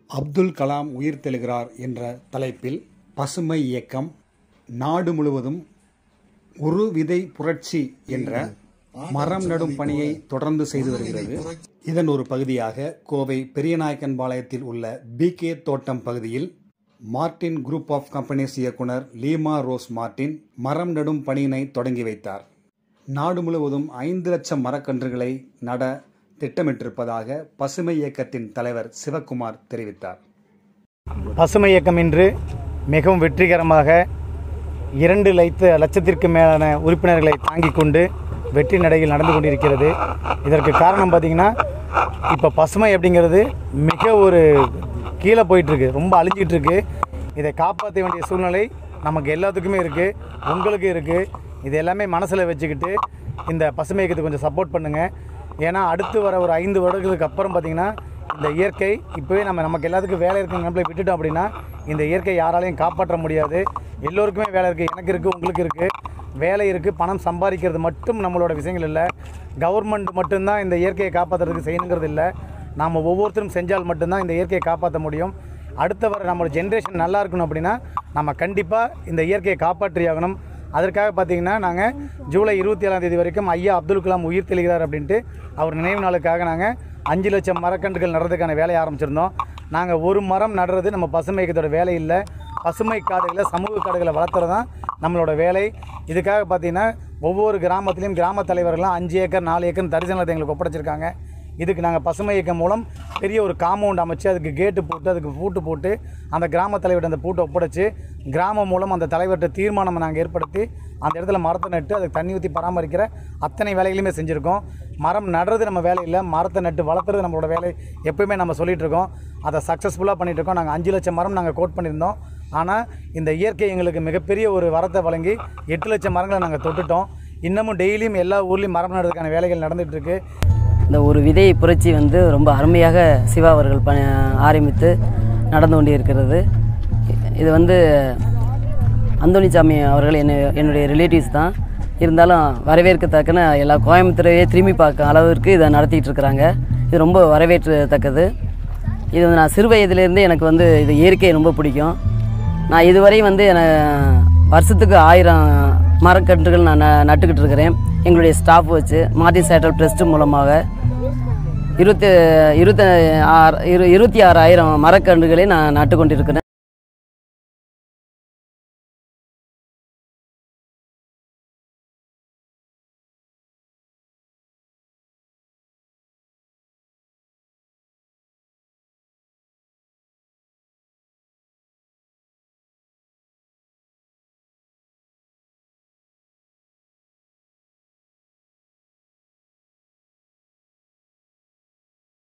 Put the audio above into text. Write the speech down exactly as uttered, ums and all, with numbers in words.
அப்துல் கலாம் உயிர் தெழுகிறார் என்ற தலைப்பில் பசுமை இயக்கம் நாடு முழுவதும் ஒரு விதை புரட்சி என்ற மரம் நடும் பணியை தொடர்ந்து செய்து வருகிறது. இதன் ஒரு பகுதியாக கோவை பெரியநாயக்கன்பாளையத்தில் உள்ள பி கே தோட்டம் பகுதியில் மார்டின் குரூப் ஆஃப் கம்பெனிஸ் இயக்குனர் லீமா ரோஸ் மார்டின் மரம் நடும் பணியினை தொடங்கி வைத்தார். நாடு முழுவதும் ஐந்து லட்சம் மரக்கன்றுகளை நட திட்டமிட்டிருப்பதாக பசுமை இயக்கத்தின் தலைவர் சிவக்குமார் தெரிவித்தார். பசுமை இயக்கம் இன்று மிகவும் வெற்றிகரமாக இரண்டு லட்ச லட்சத்திற்கு மேலான உறுப்பினர்களை தாங்கிக் கொண்டு வெற்றி நடையில் நடந்து கொண்டிருக்கிறது. இதற்கு காரணம் பார்த்திங்கன்னா, இப்போ பசுமை அப்படிங்கிறது மிக ஒரு கீழே போயிட்டுருக்கு, ரொம்ப அழிஞ்சிட்டு இருக்கு. இதை காப்பாற்ற வேண்டிய சூழ்நிலை நமக்கு எல்லாத்துக்குமே இருக்குது, உங்களுக்கு இருக்குது. இது எல்லாமே மனசில் வச்சுக்கிட்டு இந்த பசுமை இயக்கத்துக்கு கொஞ்சம் சப்போர்ட் பண்ணுங்கள். ஏன்னா அடுத்து வர ஒரு ஐந்து வருடங்களுக்கு அப்புறம் பார்த்திங்கன்னா இந்த இயற்கை இப்போவே நம்ம நமக்கு எல்லாத்துக்கும் வேலை இருக்குன்னு நம்மளை விட்டுட்டோம் அப்படின்னா இந்த இயற்கை யாராலையும் காப்பாற்ற முடியாது. எல்லோருக்குமே வேலை இருக்குது, எனக்கு இருக்குது, உங்களுக்கு இருக்குது, வேலை இருக்குது. பணம் சம்பாதிக்கிறது மட்டும் நம்மளோட விஷயங்கள் இல்லை. கவர்மெண்ட் மட்டும்தான் இந்த இயற்கையை காப்பாற்றுறதுக்கு செய்யணுங்கிறது இல்லை. நாம் ஒவ்வொருத்தரும் செஞ்சால் மட்டும்தான் இந்த இயற்கையை காப்பாற்ற முடியும். அடுத்த வர நம்மளோட ஜென்ரேஷன் நல்லா இருக்கணும் அப்படின்னா நம்ம கண்டிப்பாக இந்த இயற்கையை காப்பாற்றி ஆகணும். அதற்காக பார்த்திங்கன்னா நாங்கள் ஜூலை இருபத்தி ஏழாம் தேதி வரைக்கும் ஐயா அப்துல் கலாம் உயிர் தெழுகிறார் அப்படின்ட்டு அவர் நினைவு நாளுக்காக நாங்கள் அஞ்சு லட்சம் மரக்கன்றுகள் நடுறதுக்கான வேலையை ஆரம்பிச்சிருந்தோம். நாங்கள் ஒரு மரம் நடுறது நம்ம பசுமை இயக்கத்தோட வேலை இல்லை. பசுமை காடுகளை, சமூக காடுகளை வளர்த்துறது தான் நம்மளோட வேலை. இதுக்காக பார்த்திங்கன்னா ஒவ்வொரு கிராமத்துலேயும் கிராம தலைவர்கள்லாம் அஞ்சு ஏக்கர் நாலு ஏக்கர் தரிசனத்தை எங்களுக்கு ஒப்படைச்சிருக்காங்க. இதுக்கு நாங்கள் பசுமை இயக்கம் மூலம் பெரிய ஒரு காம்பவுண்ட் அமைச்சு அதுக்கு கேட்டு போட்டு அதுக்கு பூட்டு போட்டு அந்த கிராம தலைவர்கிட்ட அந்த பூட்டை ஒப்படைச்சு கிராமம் மூலம் அந்த தலைவர்கிட்ட தீர்மானம் நாங்கள் ஏற்படுத்தி அந்த இடத்துல மரத்தை நட்டு அதுக்கு தண்ணி ஊற்றி பராமரிக்கிற அத்தனை வேலைகளையுமே செஞ்சுருக்கோம். மரம் நடுறது நம்ம வேலை இல்லை, மரத்தை நட்டு வளர்த்துறது நம்மளோட வேலை எப்போயுமே நம்ம சொல்லிகிட்டு இருக்கோம். அதை சக்ஸஸ்ஃபுல்லாக பண்ணிகிட்ருக்கோம். நாங்கள் அஞ்சு லட்சம் மரம் நாங்கள் கோட் பண்ணியிருந்தோம். ஆனால் இந்த இயற்கை எங்களுக்கு மிகப்பெரிய ஒரு வரத்தை வழங்கி எட்டு லட்சம் மரங்களை நாங்கள் தொட்டுட்டோம். இன்னமும் டெய்லியும் எல்லா ஊர்லேயும் மரம் நடுறதுக்கான வேலைகள் நடந்துகிட்ருக்கு. இந்த ஒரு விதை புரட்சி வந்து ரொம்ப அருமையாக சிவா அவர்கள் ப ஆரம்பித்து நடந்து கொண்டே இருக்கிறது. இது வந்து அந்தோணிசாமி அவர்கள் என்ன என்னுடைய ரிலேட்டிவ்ஸ் தான். இருந்தாலும் வரவேற்கத்தக்கன எல்லா கோயம்புத்தூரையே திரும்பி பார்க்க அளவிற்கு இதை நடத்திட்டு இருக்கிறாங்க. இது ரொம்ப வரவேற்கத்தக்கது. இது வந்து நான் சிறு வயதிலேருந்து எனக்கு வந்து இது இயற்கை ரொம்ப பிடிக்கும். நான் இதுவரை வந்து என வருஷத்துக்கு ஆயிரம் மரக்கன்றுகள் நான் நட்டுக்கிட்டு இருக்கிறேன். எங்களுடைய ஸ்டாஃப் வச்சு மார்டின் சேட்டல் ட்ரஸ்ட் மூலமாக இருபத்தி இருபத்தி ஆறு இரு இருபத்தி ஆறாயிரம் மரக்கன்றுகளை நான் நட்டு கொண்டிருக்கிறேன்.